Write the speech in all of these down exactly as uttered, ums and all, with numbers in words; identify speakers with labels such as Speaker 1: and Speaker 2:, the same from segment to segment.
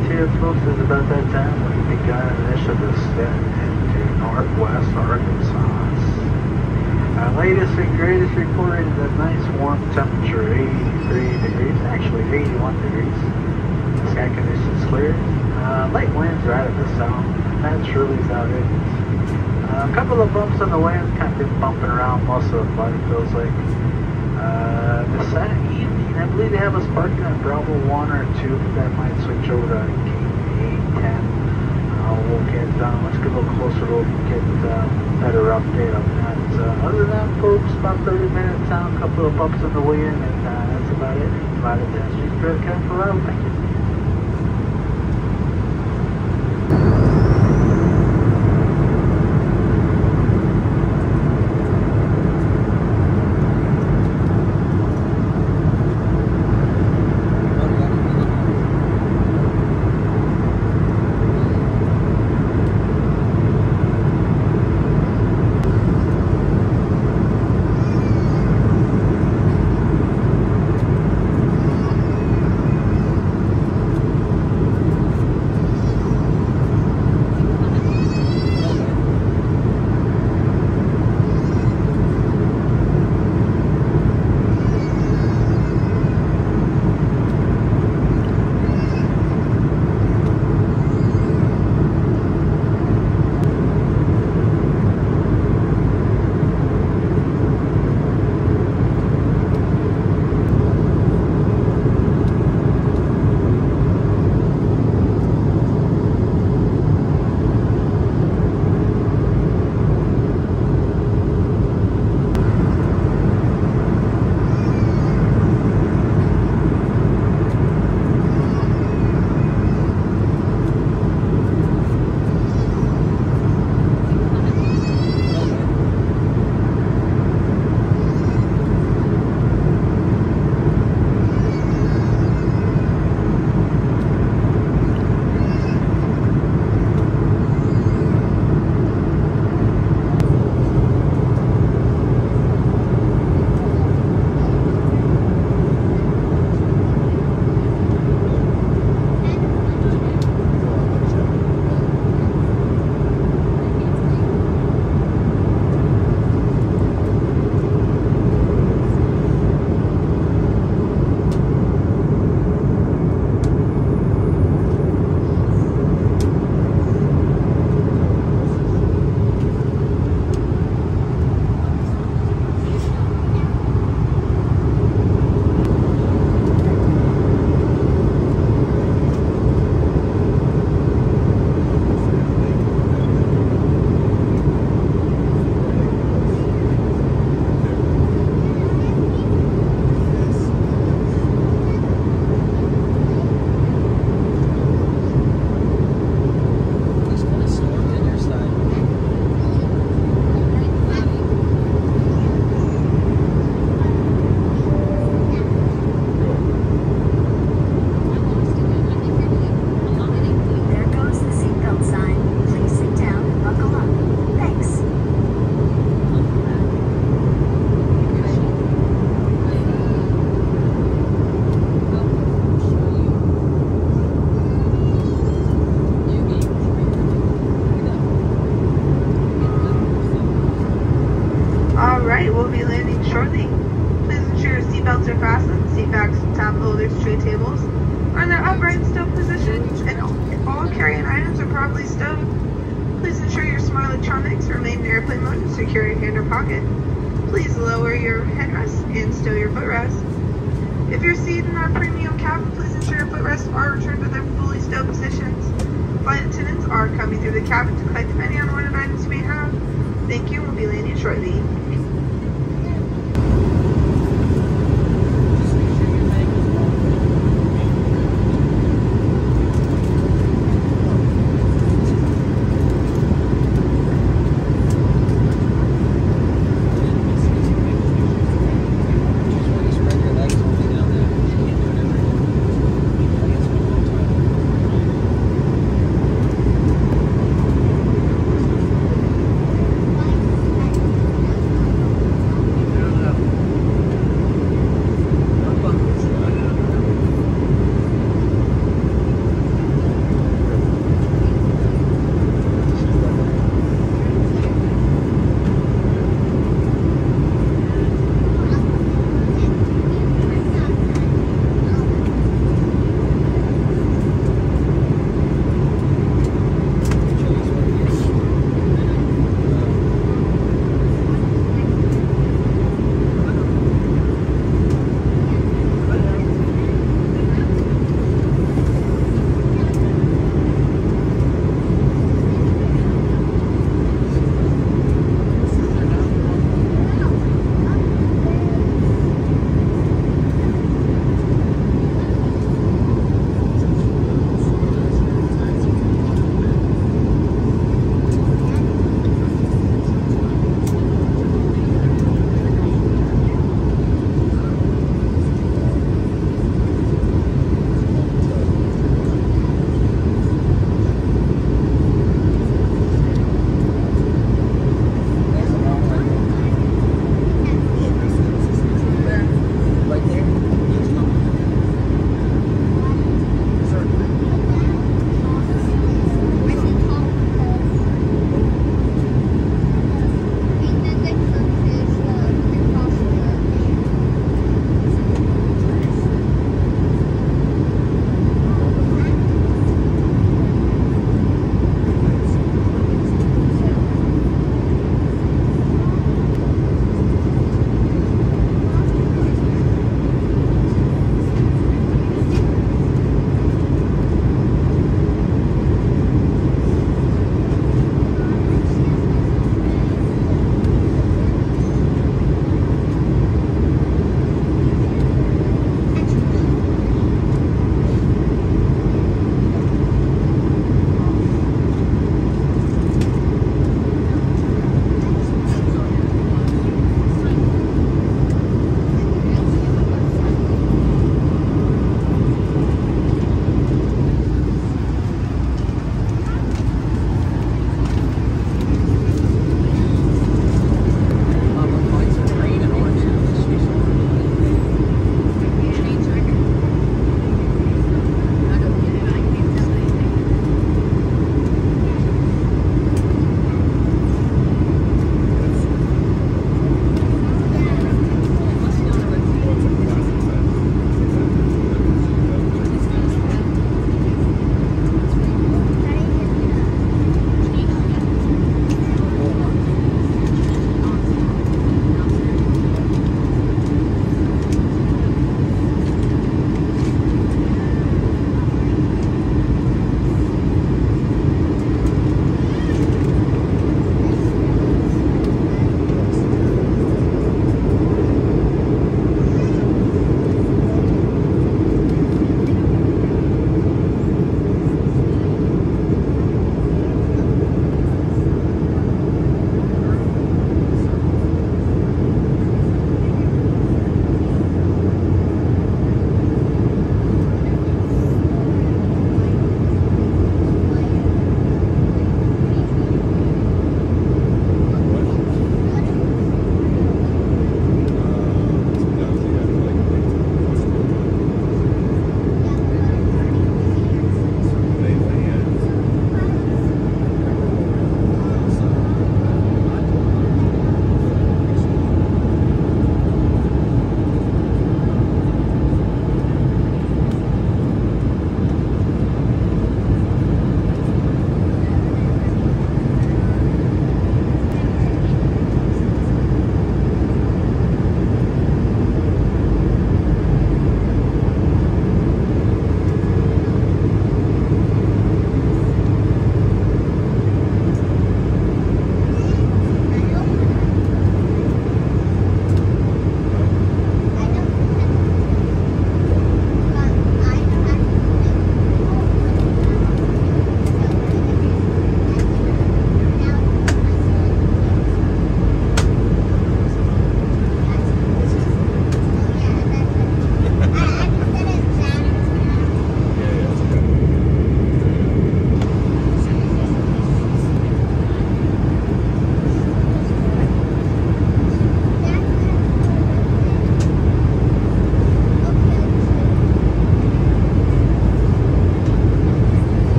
Speaker 1: here, folks, is about that time when we begun an initial descent into northwest Arkansas. Our latest and greatest reported a nice warm temperature, eighty-three degrees, actually eighty-one degrees. Sky conditions clear. Uh, light winds right at the south. That's really about it. Uh, a couple of bumps on the way. I've kind of been bumping around most of the flight, it feels like. Uh, this Saturday evening, I believe they have us parking at Bravo one or two. That might switch over to Gate eight ten. Uh, we'll get, uh, let's get a little closer. We'll get uh, better update on that. Uh, other than that, folks, about thirty minutes out, a couple of bumps on the way in, and uh, that's about it. About it. That's just Spirit Camp for Route. Thank you.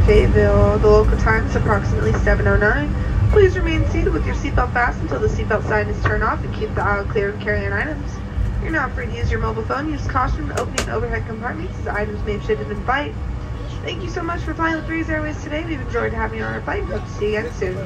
Speaker 2: Fayetteville. The local time is approximately seven oh nine. Please remain seated with your seatbelt fastened until the seatbelt sign is turned off and keep the aisle clear of carry-on items. You're now free to use your mobile phone. Use caution when opening overhead compartments as items may have shifted in flight. Thank you so much for flying with Breeze Airways today. We've enjoyed having you on our flight. Hope to see you again soon.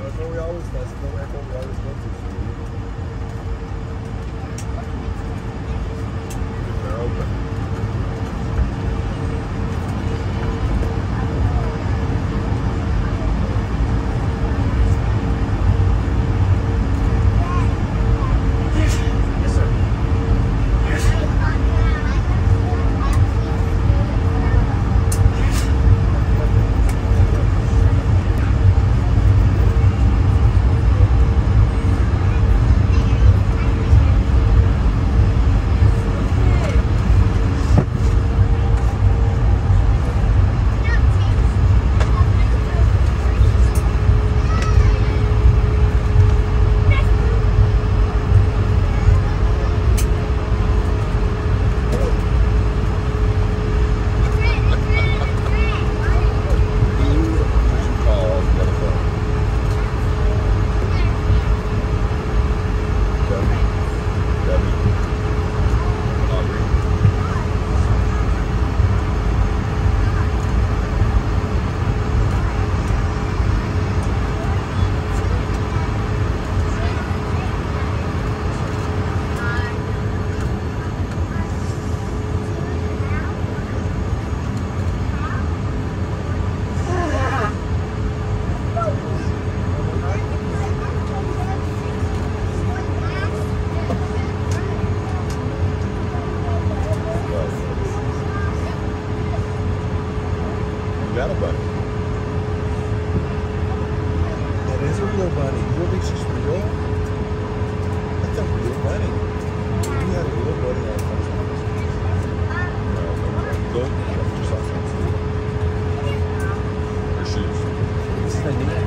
Speaker 3: Got a bunny. That is a real bunny. You don't think she's real? That's a real bunny. You had a real bunny on the No, go. Just off. Her shoes.